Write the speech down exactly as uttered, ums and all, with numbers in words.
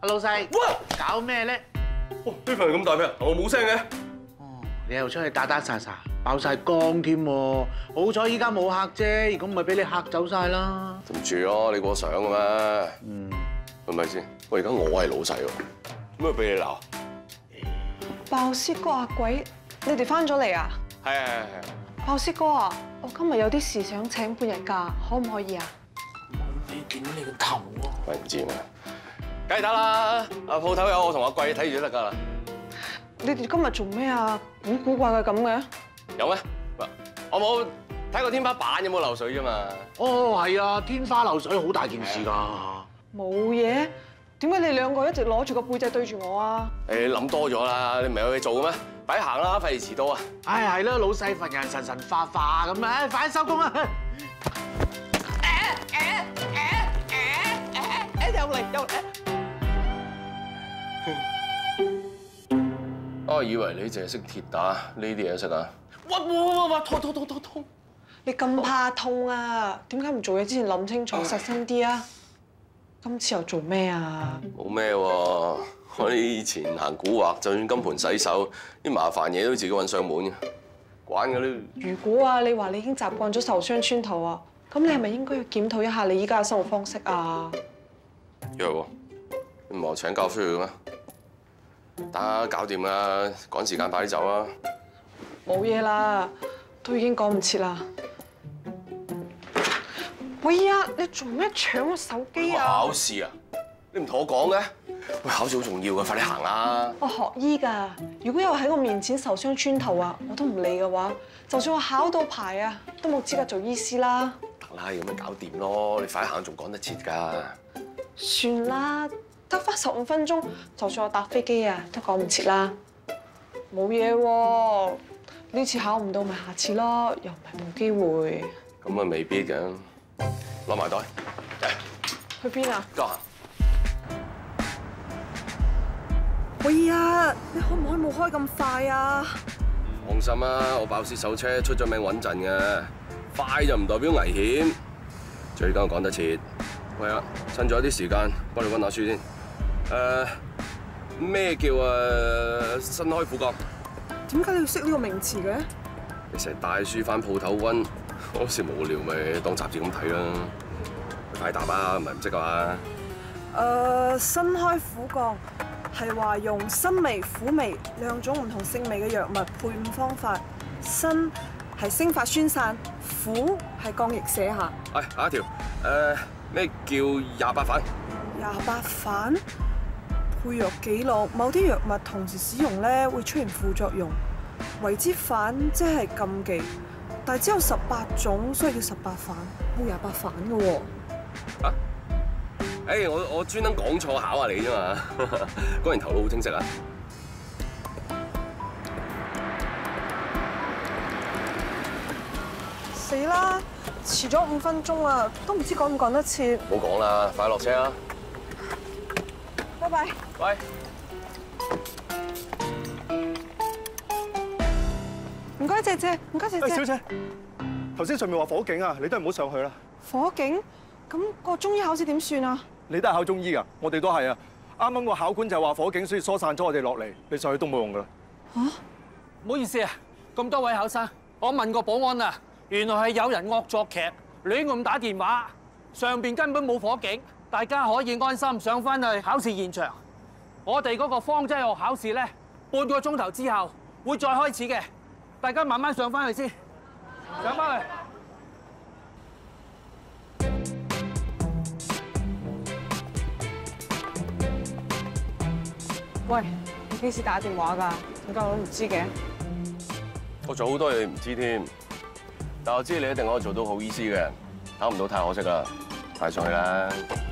阿老細，哇，搞咩咧？ 哇！呢份咁大片，我冇聲嘅。 哦，你又出去打打殺殺，爆晒光添喎！好彩依家冇客啫，如果唔係俾你嚇走晒啦。 對唔住咯，你過想嘅咩？ 嗯， 係咪先？喂，而家我係老細喎，點解俾你鬧？ 爆師哥阿鬼，你哋翻咗嚟啊？ 係係係係。 爆師哥啊，我今日有啲事想請半日假，可唔可以啊？ 你見到你個頭喎！ 喂，唔知咩？梗係得啦，阿鋪頭有我同阿貴睇住都得㗎啦。 你哋今日做咩啊？古古怪怪咁嘅？ 有咩？我冇睇過天花板有冇漏水啫嘛。 哦，係啊，天花漏水好大件事㗎。 冇嘢，點解你兩個一直攞住個背脊對住我啊？ 誒，諗多咗啦，你唔係有嘢做嘅咩？快行啦，費事遲到啊！ 唉，係啦，老細份人神神化化咁啊，快啲收工啦！誒又嚟又嚟！ 我以為你淨係識鐵打，呢啲嘢識啊！ 哇哇哇哇！痛痛痛痛痛！ 你咁怕痛啊？點解唔做嘢之前諗清楚，實心啲啊？今次又做咩啊？ 冇咩喎，我以前行古惑，就算金盆洗手，啲麻煩嘢都自己揾上門嘅，慣嘅呢。 如果啊，你話你已經習慣咗受傷村頭啊，咁你係咪應該要檢討一下你依家嘅生活方式啊？ 約喎，你唔係話請假出去嘅咩？得，搞掂啦，趕時間快啲走啦。 冇嘢啦，都已經趕唔切啦。喂呀，你做咩搶我手機啊？ 考試啊？你唔同我講嘅？喂，考試好重要嘅，快啲行啦！ 我學醫㗎，如果有喺我面前受傷穿頭啊，我都唔理嘅話，就算我考到牌啊，都冇資格做醫師啦。 得啦，咁咪搞掂咯，你快啲行仲趕得切㗎。 算啦，得翻十五分鐘，就算我搭飛機啊，都趕唔切啦。冇嘢喎，呢次考唔到咪下次咯，又唔係冇機會。 咁啊未必嘅，攞埋袋，嚟。 去邊啊？ 家下。 喂呀，你可唔可以冇開咁快啊？ 放心啦，我爆屍手車出咗名穩陣嘅，快就唔代表危險。最緊要趕得切。喂啊，趁咗啲時間，幫你溫下書先。誒，咩叫誒新開苦角？ 點解你要識呢個名詞嘅？ 你成日帶書翻鋪頭溫，嗰時無聊咪當雜誌咁睇啦。快答啊，唔係唔識㗎嘛？ 誒，新開苦角係話用辛味、苦味兩種唔同性味嘅藥物配伍方法。辛係升發宣散，苦係降逆瀉下。 係下一條誒。咩叫廿八反？ 廿八反配藥記錄，某啲藥物同時使用咧會出現副作用，為之反即係禁忌。但係只有十八種，所以叫十八反，冇廿八反嘅喎。 啊？誒，我我專登講錯考下你啫嘛，果然頭腦好清晰啊！ 死啦！遲咗五分鐘啊，都唔知趕唔趕得切。 唔好講啦，快落車啦！ 拜拜。 喂。 唔該，姐姐，唔該，姐姐。 小姐，頭先上面話火警啊，你都係唔好上去啦。 火警？咁個中醫考試點算啊？ 你都係考中醫㗎，我哋都係啊。啱啱個考官就話火警，所以疏散咗我哋落嚟。你上去都冇用㗎啦。 嚇？ 唔好意思啊，咁多位考生，我問過保安啊。原來係有人惡作劇，亂咁打電話，上邊根本冇火警，大家可以安心上翻去考試現場。我哋嗰個方劑學考試咧，半個鐘頭之後會再開始嘅，大家慢慢上翻去先，上翻去。 喂，你幾時打電話㗎？點解我都唔知嘅？ 我做好多嘢你唔知添。但我知你一定可以做到好醫師嘅，考唔到太可惜啦，快上去啦！